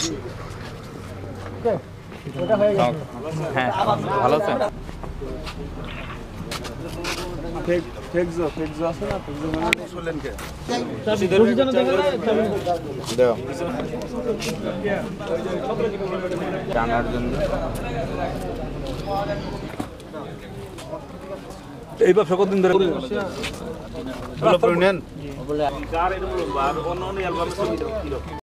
হ্যাঁ ভালো আছেন? জানার জন্য এই ব্যবসা কতদিন ধরে নেন